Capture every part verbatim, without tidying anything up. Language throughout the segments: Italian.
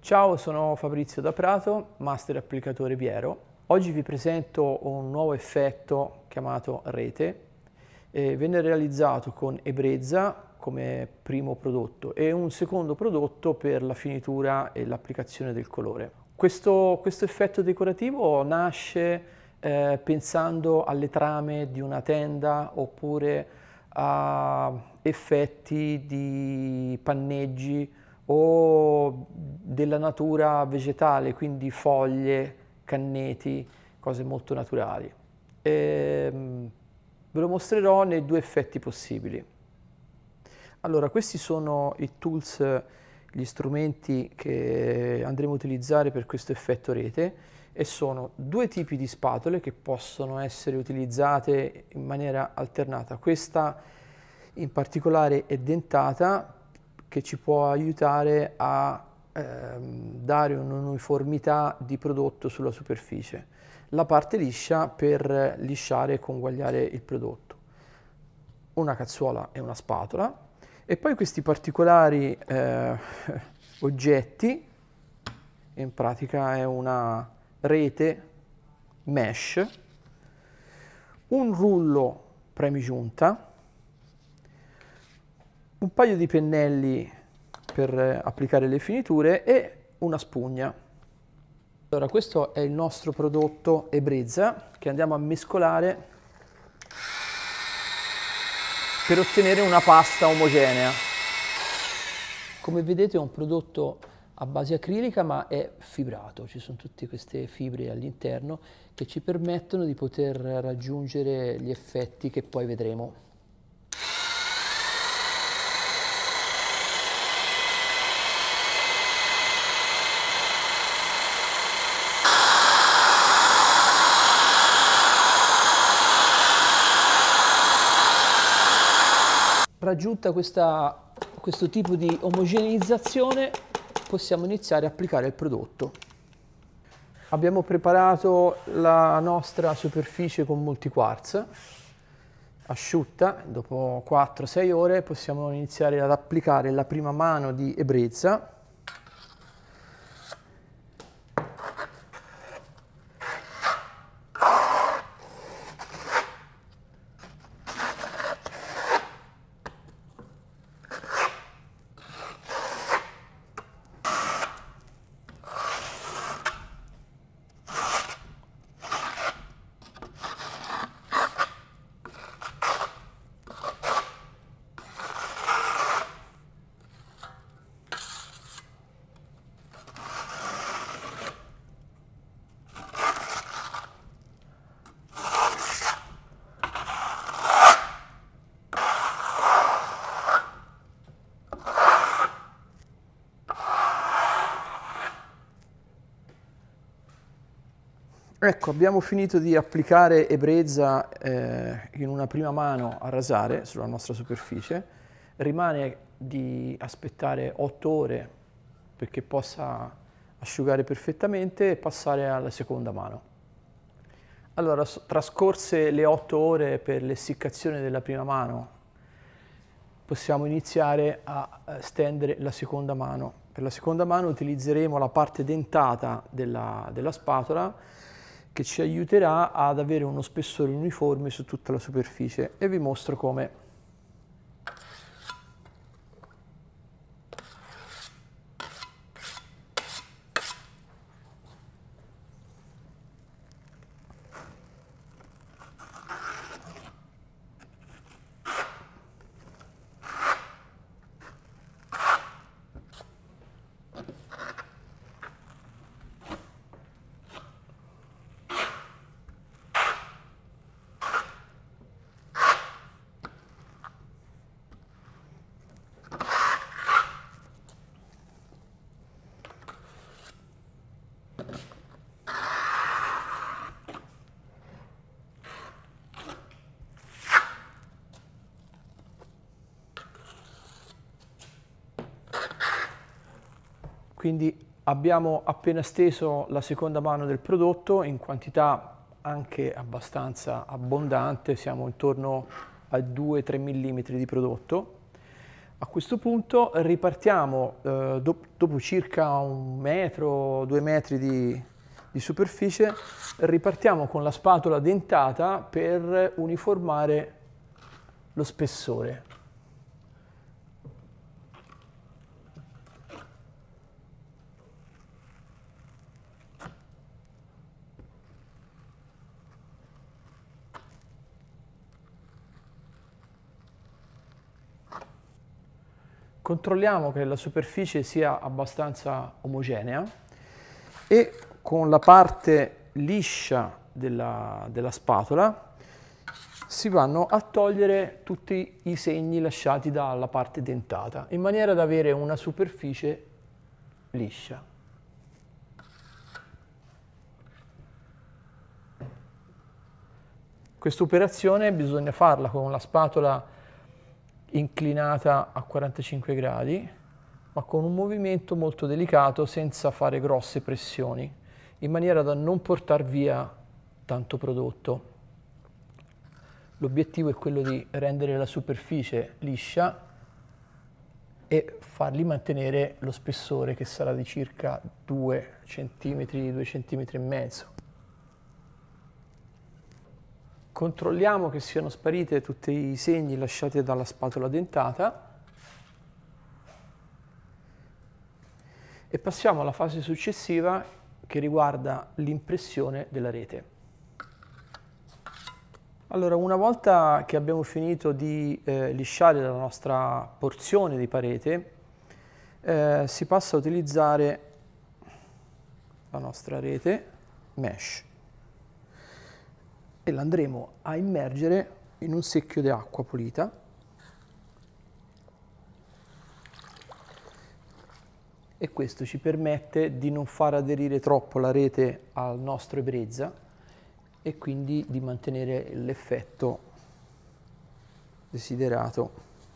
Ciao, sono Fabrizio da Prato, Master Applicatore Piero. Oggi vi presento un nuovo effetto chiamato rete. Eh, venne realizzato con ebrezza come primo prodotto e un secondo prodotto per la finitura e l'applicazione del colore. Questo, questo effetto decorativo nasce eh, pensando alle trame di una tenda oppure a effetti di panneggi o della natura vegetale, quindi foglie, canneti, cose molto naturali. E, ve lo mostrerò nei due effetti possibili. Allora, questi sono i tools, gli strumenti che andremo a utilizzare per questo effetto rete e sono due tipi di spatole che possono essere utilizzate in maniera alternata. Questa in particolare è dentata, che ci può aiutare a ehm, dare un'uniformità di prodotto sulla superficie. La parte liscia per lisciare e conguagliare il prodotto. Una cazzuola e una spatola. E poi questi particolari eh, oggetti, in pratica è una rete mesh, un rullo premigiunta, un paio di pennelli per applicare le finiture e una spugna. Allora, questo è il nostro prodotto ebrezza che andiamo a mescolare per ottenere una pasta omogenea. Come vedete è un prodotto a base acrilica ma è fibrato, ci sono tutte queste fibre all'interno che ci permettono di poter raggiungere gli effetti che poi vedremo. Raggiunta questa, questo tipo di omogeneizzazione possiamo iniziare a applicare il prodotto. Abbiamo preparato la nostra superficie con multiquartz asciutta, dopo quattro sei ore possiamo iniziare ad applicare la prima mano di ebrezza. Ecco, abbiamo finito di applicare ebrezza eh, in una prima mano a rasare sulla nostra superficie. Rimane di aspettare otto ore perché possa asciugare perfettamente e passare alla seconda mano. Allora, trascorse le otto ore per l'essiccazione della prima mano, possiamo iniziare a stendere la seconda mano. Per la seconda mano utilizzeremo la parte dentata della, della spatola che ci aiuterà ad avere uno spessore uniforme su tutta la superficie e vi mostro come. Quindi abbiamo appena steso la seconda mano del prodotto in quantità anche abbastanza abbondante, siamo intorno a due tre millimetri di prodotto. A questo punto ripartiamo eh, do dopo circa un metro, due metri di, di superficie, ripartiamo con la spatola dentata per uniformare lo spessore. Controlliamo che la superficie sia abbastanza omogenea e con la parte liscia della, della spatola si vanno a togliere tutti i segni lasciati dalla parte dentata, in maniera da avere una superficie liscia. Questa operazione bisogna farla con la spatola inclinata a quarantacinque gradi, ma con un movimento molto delicato senza fare grosse pressioni, in maniera da non portare via tanto prodotto. L'obiettivo è quello di rendere la superficie liscia e fargli mantenere lo spessore, che sarà di circa due centimetri, due centimetri e mezzo. Controlliamo che siano sparite tutti i segni lasciati dalla spatola dentata e passiamo alla fase successiva che riguarda l'impressione della rete. Allora, una volta che abbiamo finito di eh, lisciare la nostra porzione di parete, eh, si passa a utilizzare la nostra rete mesh e l'andremo a immergere in un secchio di acqua pulita e questo ci permette di non far aderire troppo la rete al nostro ebrezza e quindi di mantenere l'effetto desiderato.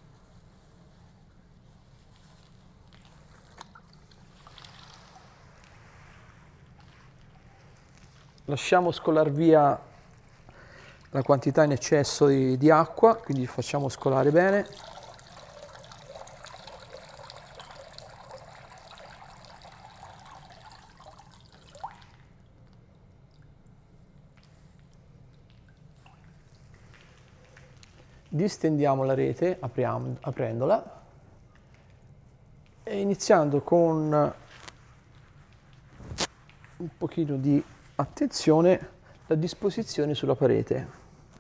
Lasciamo scolar via la quantità in eccesso di, di acqua, quindi facciamo scolare bene. Distendiamo la rete apriamo, aprendola e iniziando con un pochino di attenzione la disposizione sulla parete.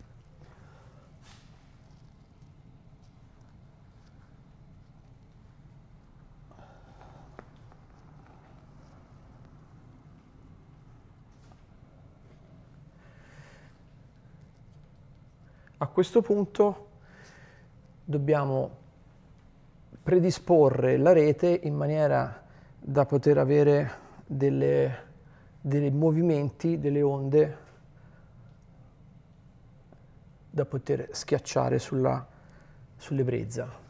A questo punto dobbiamo predisporre la rete in maniera da poter avere delle, dei movimenti, delle onde da poter schiacciare sulla, sull'ebrezza.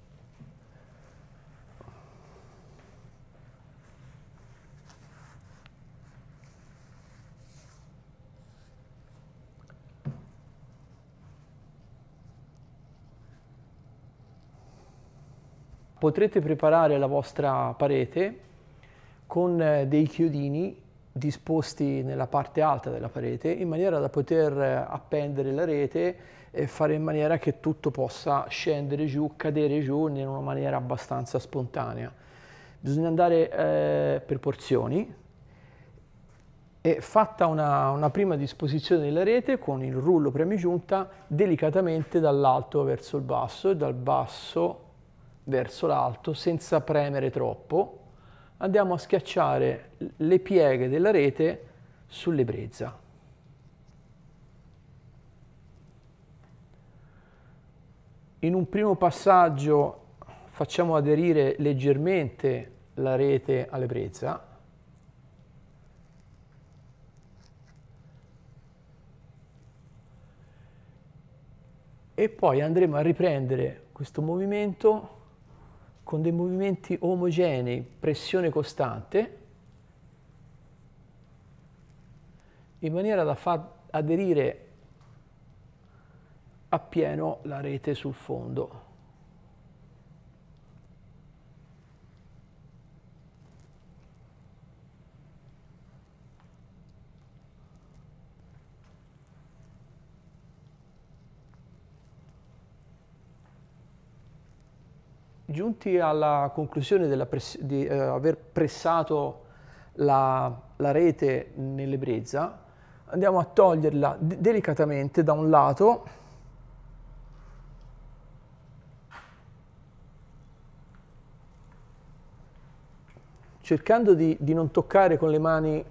Potrete preparare la vostra parete con dei chiodini disposti nella parte alta della parete in maniera da poter appendere la rete e fare in maniera che tutto possa scendere giù, cadere giù in una maniera abbastanza spontanea. Bisogna andare eh, per porzioni e fatta una, una prima disposizione della rete con il rullo premigiunta delicatamente dall'alto verso il basso e dal basso verso l'alto senza premere troppo, andiamo a schiacciare le pieghe della rete sull'ebrezza. In un primo passaggio facciamo aderire leggermente la rete all'ebrezza e poi andremo a riprendere questo movimento con dei movimenti omogenei, pressione costante, in maniera da far aderire appieno la rete sul fondo. Giunti alla conclusione della press- di eh, aver pressato la, la rete nelle brezza, andiamo a toglierla de- delicatamente da un lato, cercando di, di non toccare con le mani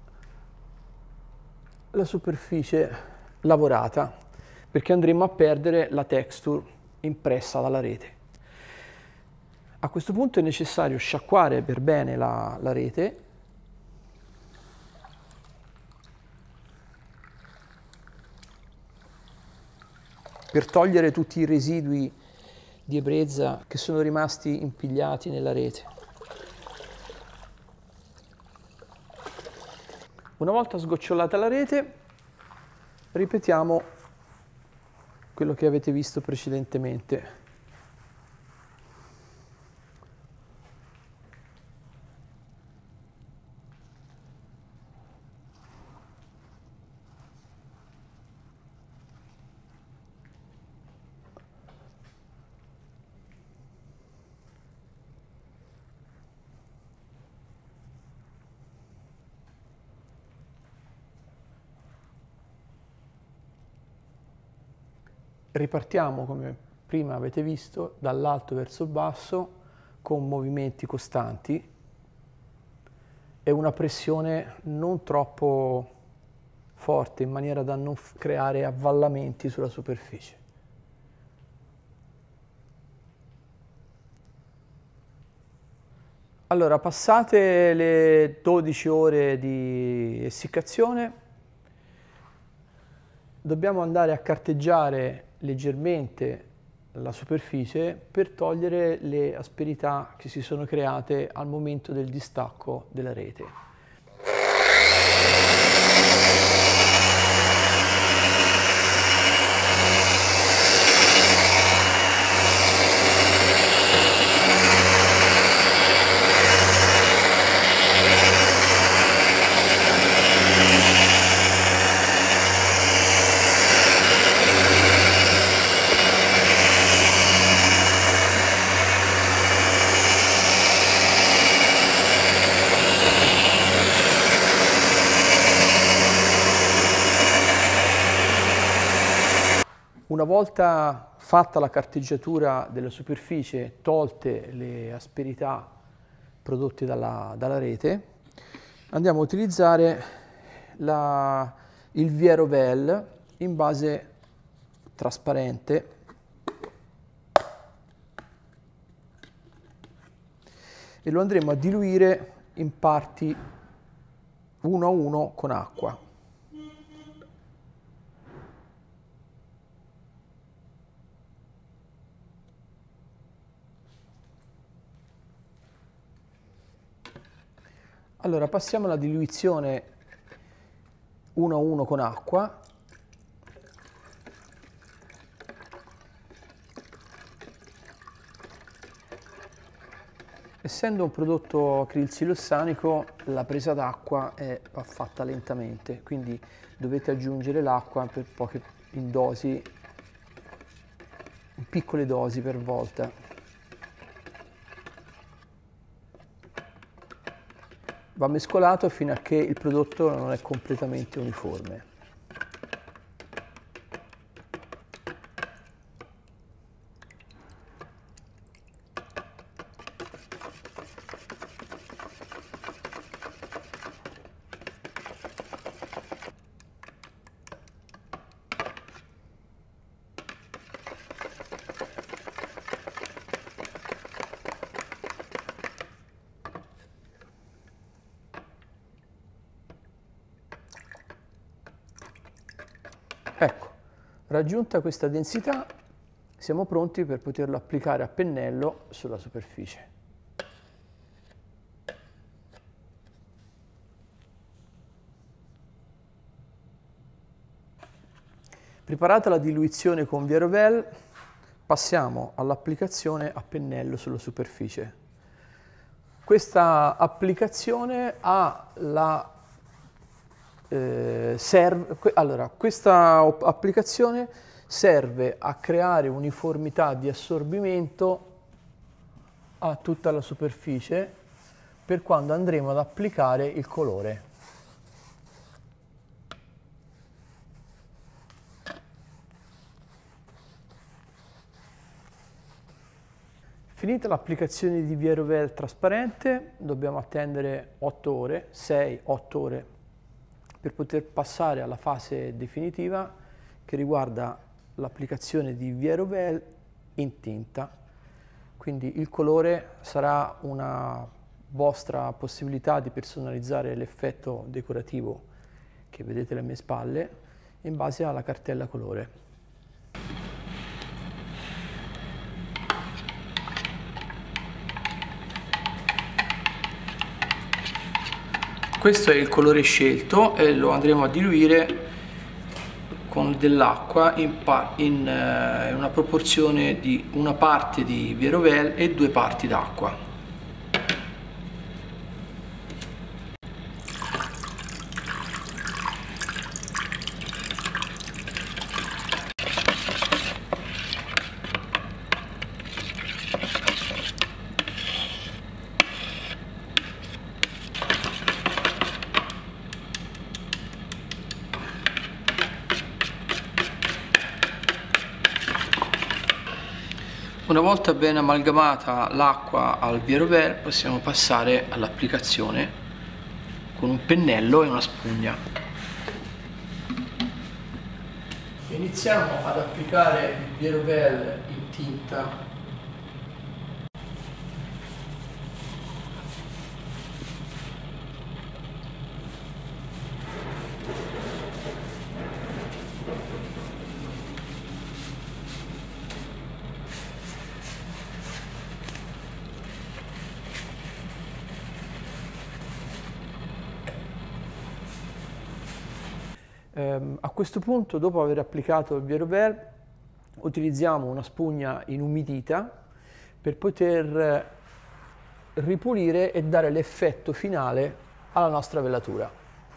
la superficie lavorata, perché andremo a perdere la texture impressa dalla rete. A questo punto è necessario sciacquare per bene la, la rete per togliere tutti i residui di ebrezza che sono rimasti impigliati nella rete. Una volta sgocciolata la rete, ripetiamo quello che avete visto precedentemente. Ripartiamo, come prima avete visto, dall'alto verso il basso con movimenti costanti e una pressione non troppo forte in maniera da non creare avvallamenti sulla superficie. Allora, passate le dodici ore di essiccazione, dobbiamo andare a carteggiare leggermente la superficie per togliere le asperità che si sono create al momento del distacco della rete. Una volta fatta la carteggiatura della superficie, tolte le asperità prodotte dalla, dalla rete, andiamo a utilizzare la, il Vierovel in base trasparente e lo andremo a diluire in parti uno a uno con acqua. Allora, passiamo alla diluizione uno a uno con acqua. Essendo un prodotto acrilsilossanico, la presa d'acqua va fatta lentamente, quindi dovete aggiungere l'acqua per poche in dosi, in piccole dosi per volta. Va mescolato fino a che il prodotto non è completamente uniforme. Ecco, raggiunta questa densità, siamo pronti per poterlo applicare a pennello sulla superficie. Preparata la diluizione con Vierovel, passiamo all'applicazione a pennello sulla superficie. Questa applicazione ha la Eh, serve, allora, questa applicazione serve a creare uniformità di assorbimento a tutta la superficie per quando andremo ad applicare il colore. Finita l'applicazione di Vierovel trasparente, dobbiamo attendere otto ore, sei otto ore, per poter passare alla fase definitiva che riguarda l'applicazione di Vierovel in tinta. Quindi il colore sarà una vostra possibilità di personalizzare l'effetto decorativo che vedete alle mie spalle in base alla cartella colore. Questo è il colore scelto e lo andremo a diluire con dell'acqua in, in eh, una proporzione di una parte di Vierovel e due parti d'acqua. Una volta ben amalgamata l'acqua al Vierovel possiamo passare all'applicazione con un pennello e una spugna. Iniziamo ad applicare il Vierovel in tinta. A questo punto, dopo aver applicato il Vierovel, utilizziamo una spugna inumidita per poter ripulire e dare l'effetto finale alla nostra velatura.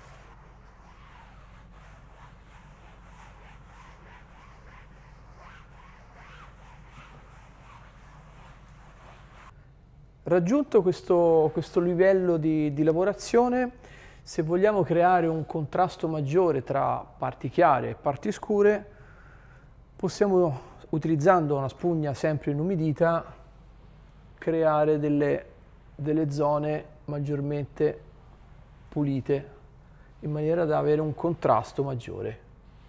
Raggiunto questo, questo livello di, di lavorazione, se vogliamo creare un contrasto maggiore tra parti chiare e parti scure, possiamo, utilizzando una spugna sempre inumidita, creare delle, delle zone maggiormente pulite, in maniera da avere un contrasto maggiore.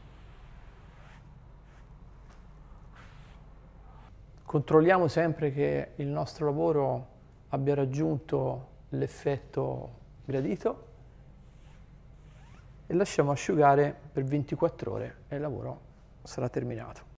Controlliamo sempre che il nostro lavoro abbia raggiunto l'effetto gradito e lasciamo asciugare per ventiquattro ore e il lavoro sarà terminato.